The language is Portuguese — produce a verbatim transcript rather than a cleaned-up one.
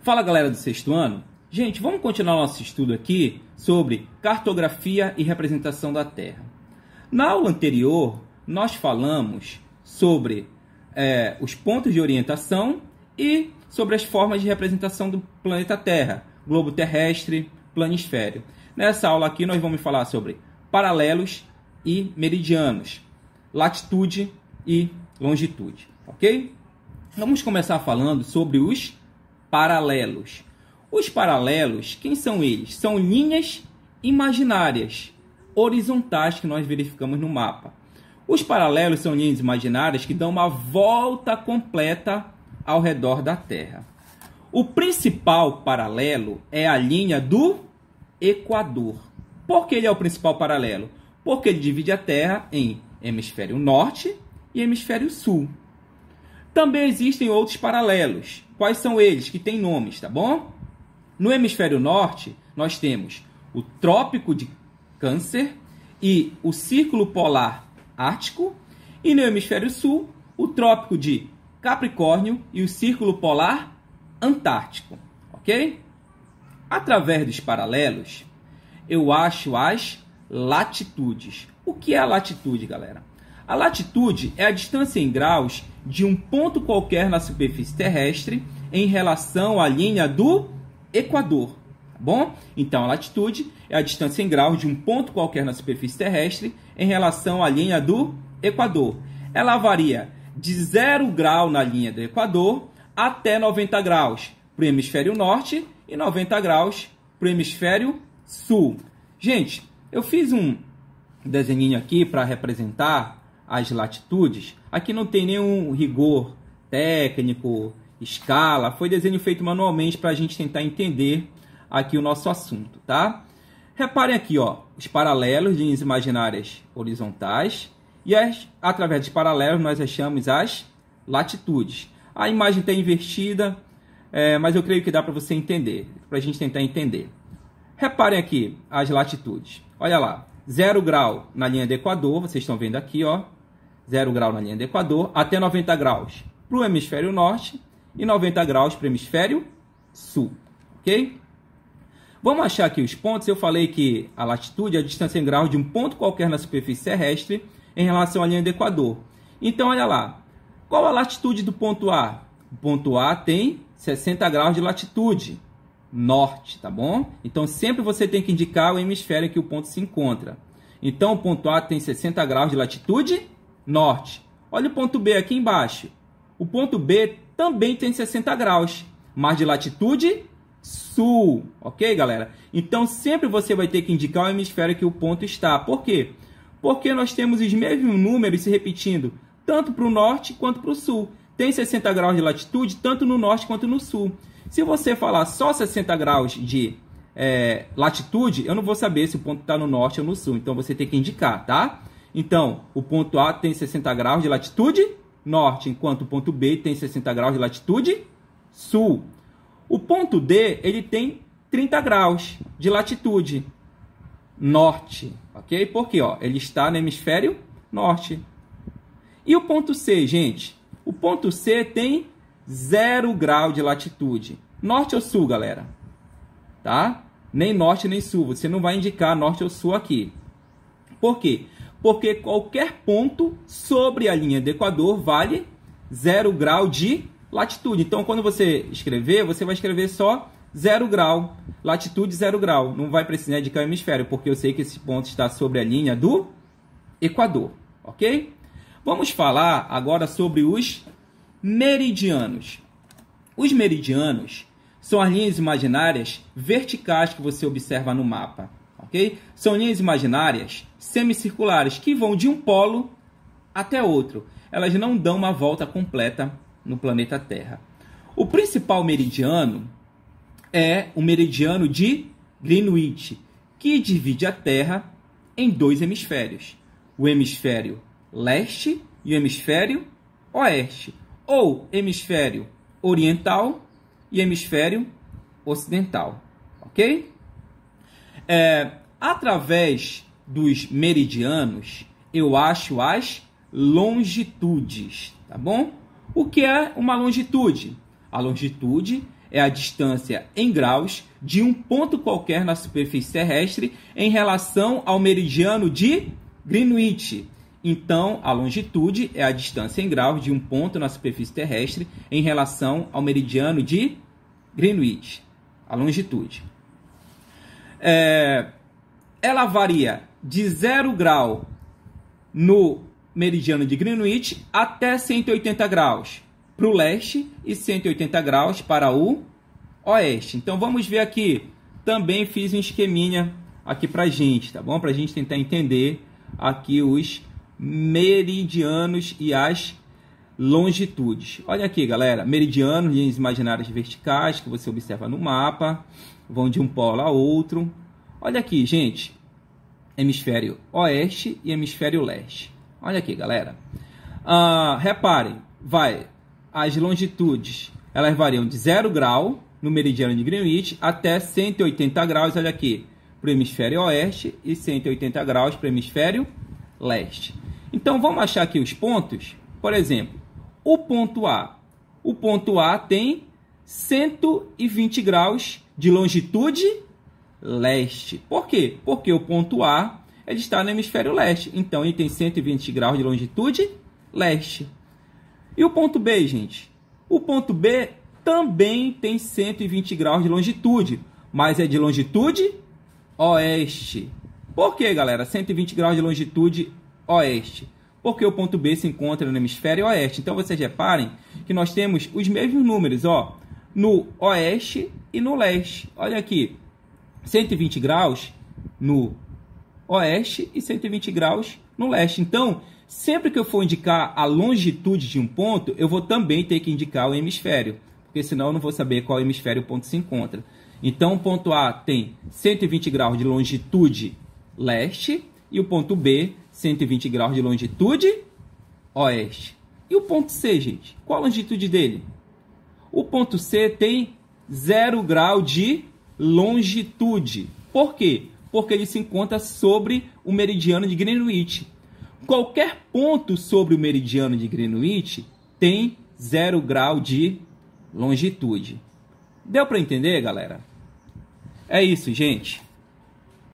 Fala galera do sexto ano. Gente, vamos continuar nosso estudo aqui sobre cartografia e representação da Terra. Na aula anterior, nós falamos sobre é, os pontos de orientação e sobre as formas de representação do planeta Terra, globo terrestre, planisfério. Nessa aula aqui nós vamos falar sobre paralelos e meridianos, latitude e longitude, ok? Vamos começar falando sobre os paralelos. Os paralelos, quem são eles? São linhas imaginárias, horizontais que nós verificamos no mapa. Os paralelos são linhas imaginárias que dão uma volta completa ao redor da Terra. O principal paralelo é a linha do Equador. Por que ele é o principal paralelo? Porque ele divide a Terra em hemisfério norte e hemisfério sul. Também existem outros paralelos. Quais são eles? Que têm nomes, tá bom? No hemisfério norte, nós temos o Trópico de Câncer e o Círculo Polar Ártico. E no hemisfério sul, o Trópico de Capricórnio e o Círculo Polar Antártico. Ok? Através dos paralelos, eu acho as latitudes. O que é a latitude, galera? A latitude é a distância em graus de um ponto qualquer na superfície terrestre em relação à linha do Equador, tá bom? Então, a latitude é a distância em graus de um ponto qualquer na superfície terrestre em relação à linha do Equador. Ela varia de zero grau na linha do Equador até noventa graus para o hemisfério norte e noventa graus para o hemisfério sul. Gente, eu fiz um desenhinho aqui para representar as latitudes. Aqui não tem nenhum rigor técnico, escala. Foi desenho feito manualmente para a gente tentar entender aqui o nosso assunto, tá? Reparem aqui, ó, os paralelos, linhas imaginárias horizontais, e as, através dos paralelos nós achamos as latitudes. A imagem está invertida, é, mas eu creio que dá para você entender, para a gente tentar entender. Reparem aqui as latitudes. Olha lá, zero grau na linha do Equador, vocês estão vendo aqui, ó, zero grau na linha do Equador, até noventa graus para o hemisfério norte e noventa graus para o hemisfério sul, ok? Vamos achar aqui os pontos. Eu falei que a latitude é a distância em graus de um ponto qualquer na superfície terrestre em relação à linha do Equador. Então, olha lá, qual a latitude do ponto A? O ponto A tem sessenta graus de latitude norte, tá bom? Então, sempre você tem que indicar o hemisfério em que o ponto se encontra. Então, o ponto A tem sessenta graus de latitude norte. Olha o ponto B aqui embaixo. O ponto B também tem sessenta graus, mas de latitude sul. Ok, galera? Então, sempre você vai ter que indicar o hemisfério que o ponto está. Por quê? Porque nós temos os mesmos números se repetindo, tanto para o norte quanto para o sul. Tem sessenta graus de latitude, tanto no norte quanto no sul. Se você falar só sessenta graus de é, latitude, eu não vou saber se o ponto está no norte ou no sul. Então, você tem que indicar, tá? Então, o ponto A tem sessenta graus de latitude norte, enquanto o ponto B tem sessenta graus de latitude sul. O ponto D, ele tem trinta graus de latitude norte, ok? Porque, ó, ele está no hemisfério norte. E o ponto C, gente? O ponto C tem zero grau de latitude. Norte ou sul, galera? Tá? Nem norte nem sul. Você não vai indicar norte ou sul aqui. Por quê? Porque qualquer ponto sobre a linha do Equador vale zero grau de latitude. Então, quando você escrever, você vai escrever só zero grau, latitude zero grau. Não vai precisar indicar o hemisfério, porque eu sei que esse ponto está sobre a linha do Equador, ok? Vamos falar agora sobre os meridianos. Os meridianos são as linhas imaginárias verticais que você observa no mapa, ok? São linhas imaginárias semicirculares que vão de um polo até outro. Elas não dão uma volta completa no planeta Terra. O principal meridiano é o meridiano de Greenwich, que divide a Terra em dois hemisférios, o hemisfério leste e o hemisfério oeste, ou hemisfério oriental e hemisfério ocidental, ok? É, através dos meridianos, eu acho as longitudes, tá bom? O que é uma longitude? A longitude é a distância em graus de um ponto qualquer na superfície terrestre em relação ao meridiano de Greenwich. Então, a longitude é a distância em graus de um ponto na superfície terrestre em relação ao meridiano de Greenwich. A longitude. É, ela varia de zero grau no meridiano de Greenwich até cento e oitenta graus para o leste e cento e oitenta graus para o oeste. Então, vamos ver aqui. Também fiz um esqueminha aqui para a gente, tá bom? Para a gente tentar entender aqui os meridianos e as longitudes. Olha aqui, galera. Meridianos, linhas imaginárias verticais que você observa no mapa. Vão de um polo a outro. Olha aqui, gente. Hemisfério oeste e hemisfério leste. Olha aqui, galera. Ah, reparem, vai... As longitudes, elas variam de zero grau no meridiano de Greenwich até cento e oitenta graus, olha aqui, para o hemisfério oeste e cento e oitenta graus para o hemisfério leste. Então, vamos achar aqui os pontos. Por exemplo, o ponto A. O ponto A tem cento e vinte graus de longitude leste. Por quê? Porque o ponto A ele está no hemisfério leste. Então, ele tem cento e vinte graus de longitude leste. E o ponto B, gente? O ponto B também tem cento e vinte graus de longitude, mas é de longitude oeste. Por que, galera? cento e vinte graus de longitude oeste. Porque o ponto B se encontra no hemisfério oeste. Então, vocês reparem que nós temos os mesmos números, ó, no oeste e no leste. Olha aqui, cento e vinte graus no oeste e cento e vinte graus no leste. Então, sempre que eu for indicar a longitude de um ponto, eu vou também ter que indicar o hemisfério, porque senão eu não vou saber qual hemisfério o ponto se encontra. Então, o ponto A tem cento e vinte graus de longitude leste e o ponto B, cento e vinte graus de longitude oeste. E o ponto C, gente? Qual a longitude dele? O ponto C tem zero grau de longitude. Por quê? Porque ele se encontra sobre o meridiano de Greenwich. Qualquer ponto sobre o meridiano de Greenwich tem zero grau de longitude. Deu para entender, galera? É isso, gente.